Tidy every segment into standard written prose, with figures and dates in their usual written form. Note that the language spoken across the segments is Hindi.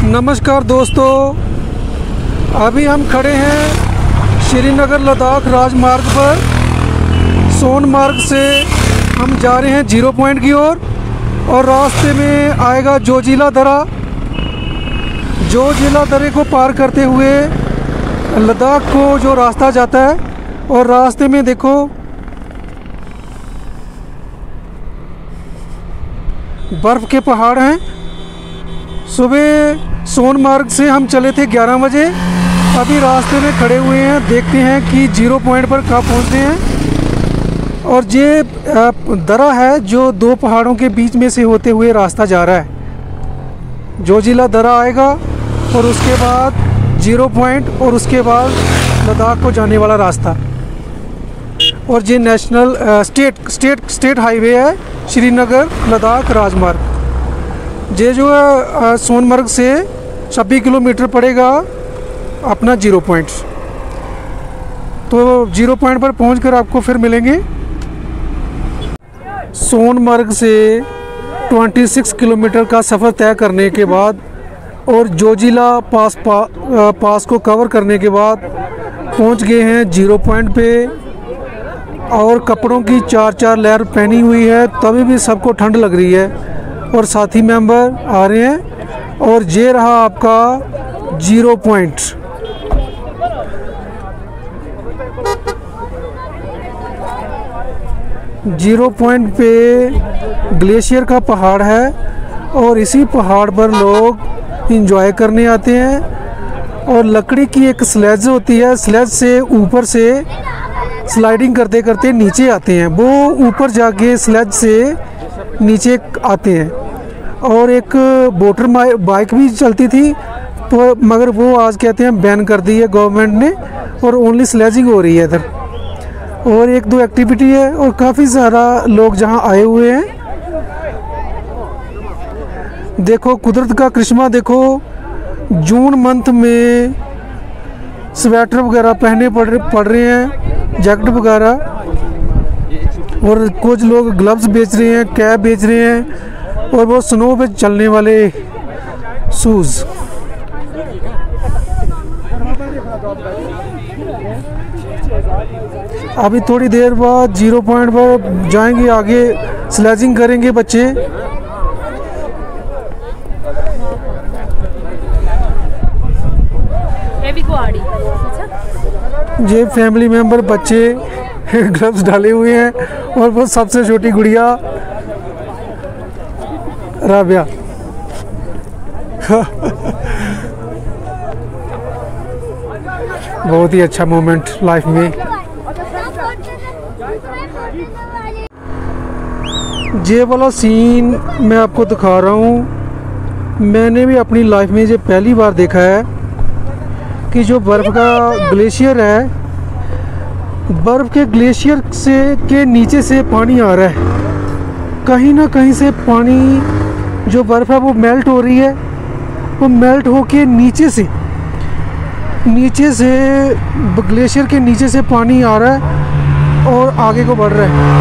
नमस्कार दोस्तों, अभी हम खड़े हैं श्रीनगर लद्दाख राजमार्ग पर। सोनमार्ग से हम जा रहे हैं जीरो पॉइंट की ओर और रास्ते में आएगा जोजिला दर्रा। जोजिला दर्रे को पार करते हुए लद्दाख को जो रास्ता जाता है, और रास्ते में देखो बर्फ़ के पहाड़ हैं। सुबह सोनमार्ग से हम चले थे 11 बजे, अभी रास्ते में खड़े हुए हैं, देखते हैं कि जीरो पॉइंट पर कब पहुंचते हैं। और ये दर्रा है जो दो पहाड़ों के बीच में से होते हुए रास्ता जा रहा है। जोजिला दर्रा आएगा और उसके बाद जीरो पॉइंट और उसके बाद लद्दाख को जाने वाला रास्ता। और ये नेशनल स्टेट हाईवे है, श्रीनगर लद्दाख राजमार्ग। ये जो है सोनमार्ग से 26 किलोमीटर पड़ेगा अपना जीरो पॉइंट। तो जीरो पॉइंट पर पहुंचकर आपको फिर मिलेंगे। सोनमार्ग से 26 किलोमीटर का सफ़र तय करने के बाद और जोजिला पास को कवर करने के बाद पहुंच गए हैं जीरो पॉइंट पे। और कपड़ों की 4 लेयर पहनी हुई है, तभी भी सबको ठंड लग रही है। और साथी मेंबर आ रहे हैं और ये रहा आपका जीरो पॉइंट। जीरो पॉइंट पे ग्लेशियर का पहाड़ है और इसी पहाड़ पर लोग एंजॉय करने आते हैं। और लकड़ी की एक स्लेज होती है, स्लेज से ऊपर से स्लाइडिंग करते करते नीचे आते हैं। वो ऊपर जाके स्लेज से नीचे आते हैं। और एक मोटर बाइक भी चलती थी, तो मगर वो आज कहते हैं बैन कर दी है गवर्नमेंट ने, और ओनली स्लेजिंग हो रही है इधर। और एक दो एक्टिविटी है और काफ़ी सारा लोग जहां आए हुए हैं। देखो कुदरत का करिश्मा देखो। जून मंथ में स्वेटर वगैरह पहने पड़ रहे हैं, जैकेट वगैरह। और कुछ लोग ग्लव्स बेच रहे हैं, कैप बेच रहे हैं, और वो स्नो पे चलने वाले शूज़। अभी थोड़ी देर बाद जीरो पॉइंट पर जाएंगे, आगे स्लेजिंग करेंगे बच्चे। ये फैमिली मेंबर बच्चे ग्लव्स डाले हुए हैं, और वो सबसे छोटी गुड़िया राबिया। बहुत ही अच्छा मोमेंट लाइफ में। ये वाला सीन मैं आपको दिखा रहा हूँ। मैंने भी अपनी लाइफ में ये पहली बार देखा है कि जो बर्फ़ का ग्लेशियर है, बर्फ़ के ग्लेशियर के नीचे से पानी आ रहा है। कहीं ना कहीं से पानी, जो बर्फ़ है वो मेल्ट हो रही है। वो मेल्ट होके नीचे से ग्लेशियर के नीचे से पानी आ रहा है और आगे को बढ़ रहा है।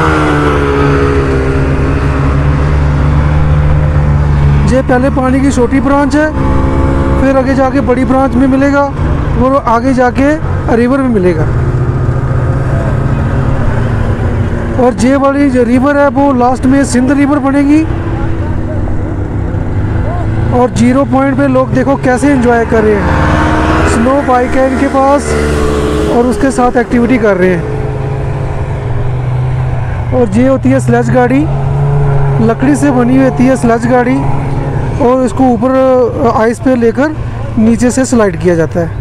ये पहले पानी की छोटी ब्रांच है, फिर आगे जाके बड़ी ब्रांच में मिलेगा, और आगे जाके रिवर में मिलेगा। और ये वाली जो रिवर है वो लास्ट में सिंध रिवर बनेगी। और जीरो पॉइंट पे लोग देखो कैसे एंजॉय कर रहे हैं। स्नो बाइक है इनके पास और उसके साथ एक्टिविटी कर रहे हैं। और ये होती है स्लेज गाड़ी, लकड़ी से बनी हुई होती है स्लेज गाड़ी, और इसको ऊपर आइस पे लेकर नीचे से स्लाइड किया जाता है।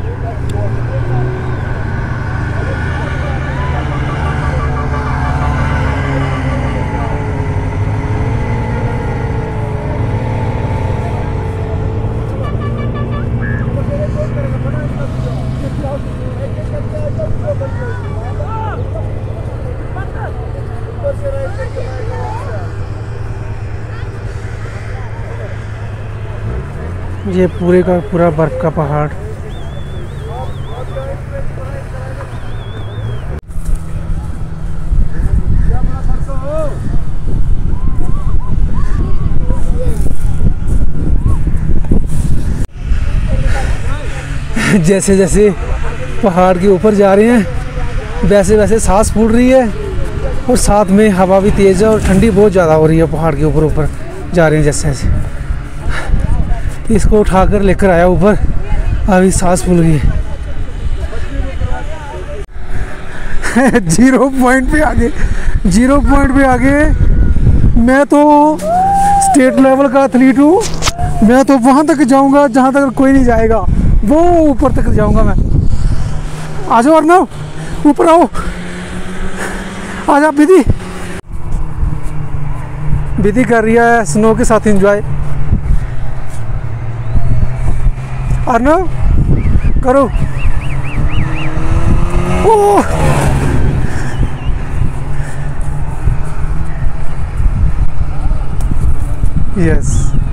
ये पूरे का पूरा बर्फ़ का पहाड़। जैसे जैसे पहाड़ के ऊपर जा रहे हैं वैसे वैसे सांस फूल रही है और साथ में हवा भी तेज़ है और ठंडी बहुत ज़्यादा हो रही है। पहाड़ के ऊपर ऊपर जा रहे हैं जैसे जैसे। इसको उठाकर लेकर आया ऊपर, अभी सांस फूल गई है। 0 पॉइंट पे आगे, 0 पॉइंट पे आगे। मैं तो स्टेट लेवल का एथलीट हूँ, मैं तो वहाँ तक जाऊँगा जहाँ तक कोई नहीं जाएगा, वो ऊपर तक जाऊँगा मैं। आ जाओ अर्नव, ऊपर आओ, आ जा। विधि विधि कर रही है स्नो के साथ एंजॉय। अर्नव करो। ओह यस,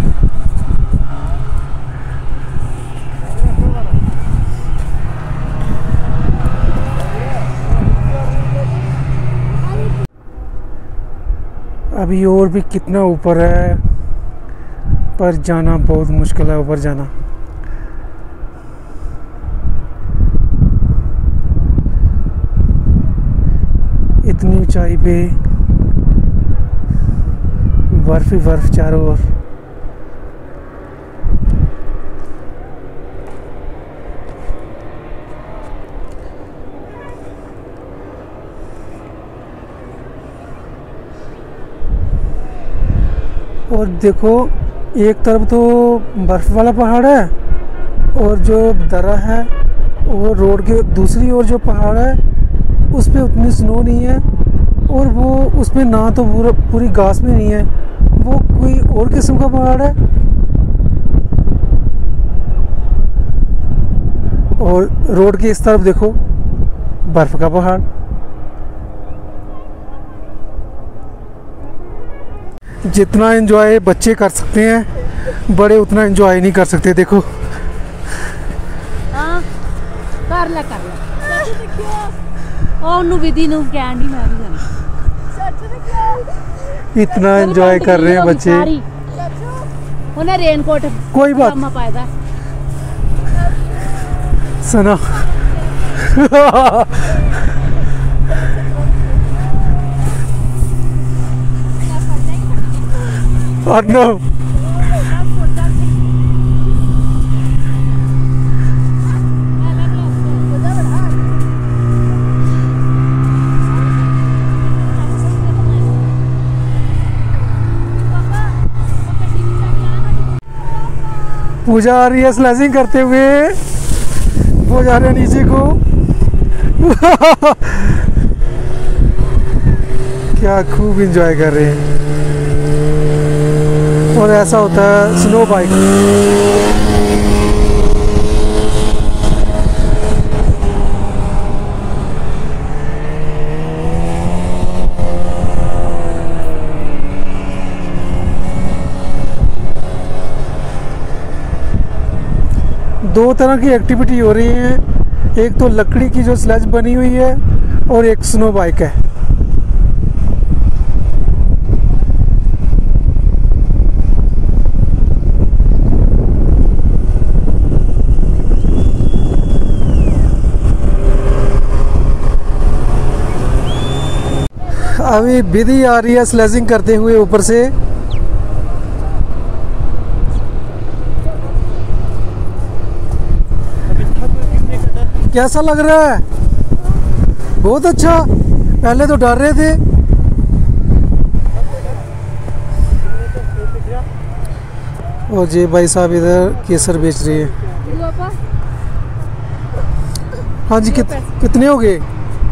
अभी और भी कितना ऊपर है, पर जाना बहुत मुश्किल है ऊपर जाना। इतनी ऊंचाई पे बर्फ ही बर्फ चारों ओर। और देखो एक तरफ तो बर्फ वाला पहाड़ है और जो दर्रा है वो रोड के दूसरी ओर जो पहाड़ है उस पे उतनी स्नो नहीं है और वो उसमें ना तो पूरी घास में नहीं है, वो कोई और किस्म का पहाड़ है। और रोड के इस तरफ देखो बर्फ का पहाड़। जितना एंजॉय बच्चे कर सकते हैं बड़े उतना एंजॉय नहीं कर सकते। देखो कर ले विधि इतना एंजॉय कर रहे हैं बच्चे। उन्हें रेनकोट कोई बात सना। अर्नव पूजा आ रही है स्लैशिंग करते हुए, वो जा रहे हैं नीचे को। क्या खूब एंजॉय कर रहे हैं। और ऐसा होता है स्नो बाइक। दो तरह की एक्टिविटी हो रही है, एक तो लकड़ी की जो स्लेज बनी हुई है और एक स्नो बाइक है। अभी विधि आ रही है स्लेजिंग करते हुए ऊपर से। कैसा लग रहा है? बहुत अच्छा। पहले तो डर रहे थे। और जी भाई साहब इधर केसर बेच रही है। हाँ जी कितने हो गए?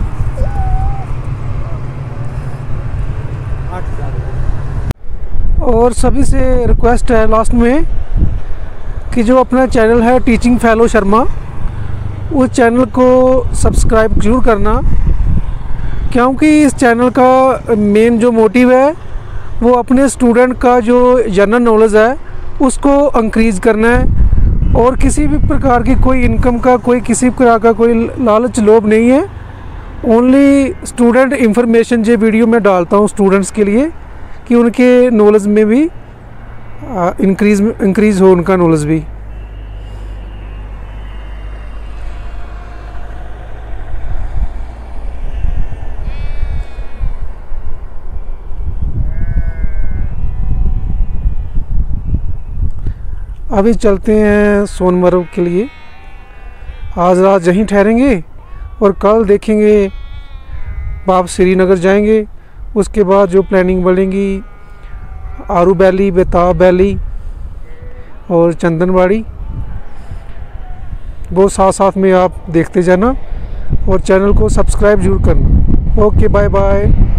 8,000। और सभी से रिक्वेस्ट है लास्ट में कि जो अपना चैनल है टीचिंग फेलो शर्मा, उस चैनल को सब्सक्राइब जरूर करना, क्योंकि इस चैनल का मेन जो मोटिव है वो अपने स्टूडेंट का जो जनरल नॉलेज है उसको इंक्रीज़ करना है। और किसी भी प्रकार की कोई इनकम का किसी प्रकार का कोई लालच लोभ नहीं है। ओनली स्टूडेंट इंफॉर्मेशन जो वीडियो में डालता हूँ स्टूडेंट्स के लिए कि उनके नॉलेज में भी इंक्रीज़ हो, उनका नॉलेज भी। अभी चलते हैं सोनमर्ग के लिए। आज रात यहीं ठहरेंगे और कल देखेंगे, वापस श्रीनगर जाएंगे। उसके बाद जो प्लानिंग बनेगी आरू वैली, बेताब वैली और चंदनबाड़ी, वो साथ साथ में आप देखते जाना और चैनल को सब्सक्राइब जरूर करना। Okay, bye bye.